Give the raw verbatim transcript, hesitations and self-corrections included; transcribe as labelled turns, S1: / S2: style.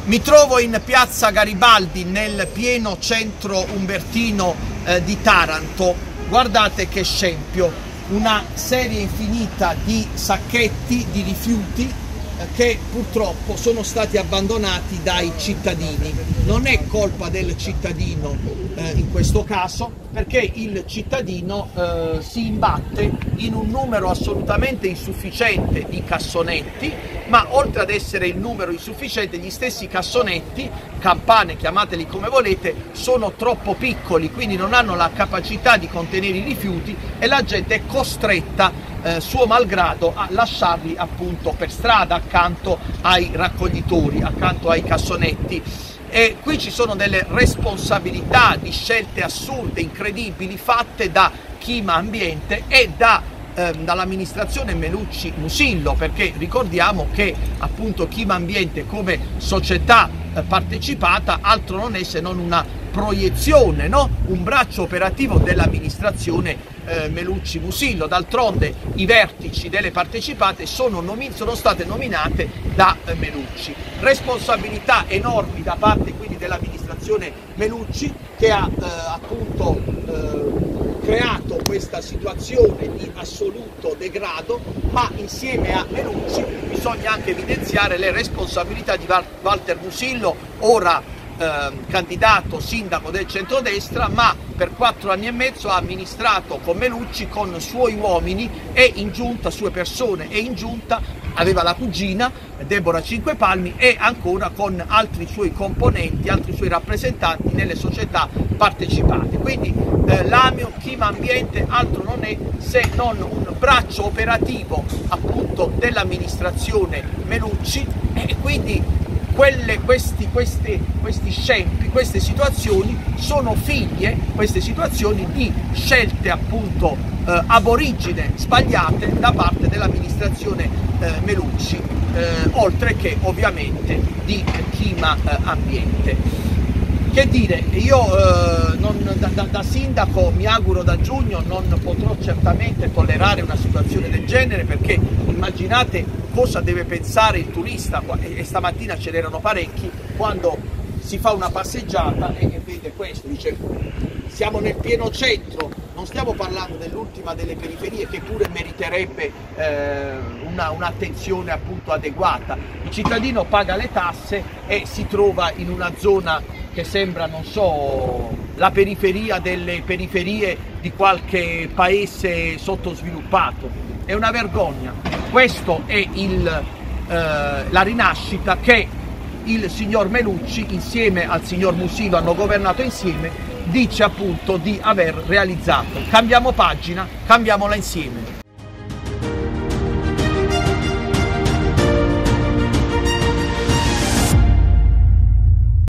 S1: Mi trovo in piazza Garibaldi, nel pieno centro umbertino eh, di Taranto. Guardate che scempio, una serie infinita di sacchetti di rifiuti eh, che purtroppo sono stati abbandonati dai cittadini. Non è colpa del cittadino eh, in questo caso, perché il cittadino eh, si imbatte in un numero assolutamente insufficiente di cassonetti, ma oltre ad essere il numero insufficiente, gli stessi cassonetti, campane, chiamateli come volete, sono troppo piccoli, quindi non hanno la capacità di contenere i rifiuti e la gente è costretta, eh, suo malgrado, a lasciarli appunto per strada accanto ai raccoglitori, accanto ai cassonetti. E qui ci sono delle responsabilità di scelte assurde, incredibili, fatte da Clima Ambiente e da dall'amministrazione Melucci Musillo, perché ricordiamo che appunto Clima Ambiente come società eh, partecipata altro non è se non una proiezione, no? Un braccio operativo dell'amministrazione eh, Melucci Musillo. D'altronde i vertici delle partecipate sono, sono state nominate da eh, Melucci. Responsabilità enormi da parte quindi dell'amministrazione Melucci, che ha eh, appunto eh, creato questa situazione di assoluto degrado, ma insieme a Melucci bisogna anche evidenziare le responsabilità di Walter Musillo, ora eh, candidato sindaco del centrodestra, ma per quattro anni e mezzo ha amministrato con Melucci, con suoi uomini e in giunta, sue persone, e in giunta aveva la cugina Deborah Cinquepalmi e ancora con altri suoi componenti, altri suoi rappresentanti nelle società partecipate. Quindi eh, l'Amio Clima Ambiente altro non è se non un braccio operativo appunto dell'amministrazione Melucci, e quindi quelle, questi, questi, questi scempi, queste situazioni sono figlie, queste situazioni, di scelte appunto eh, aborigine sbagliate da parte dell'amministrazione eh, Melucci, eh, oltre che ovviamente di Clima eh, Ambiente. Che dire, io eh, non, da, da, da sindaco mi auguro da giugno non potrò certamente tollerare una situazione del genere, perché immaginate cosa deve pensare il turista, e, e stamattina ce n'erano parecchi, quando si fa una passeggiata e, e vede questo, dice siamo nel pieno centro, non stiamo parlando dell'ultima delle periferie che pure meriterebbe eh, un'attenzione appunto adeguata. Il cittadino paga le tasse e si trova in una zona che sembra, non so, la periferia delle periferie di qualche paese sottosviluppato. È una vergogna. Questo è il, eh, la rinascita che il signor Melucci insieme al signor Musillo hanno governato insieme, dice appunto di aver realizzato. Cambiamo pagina, cambiamola insieme.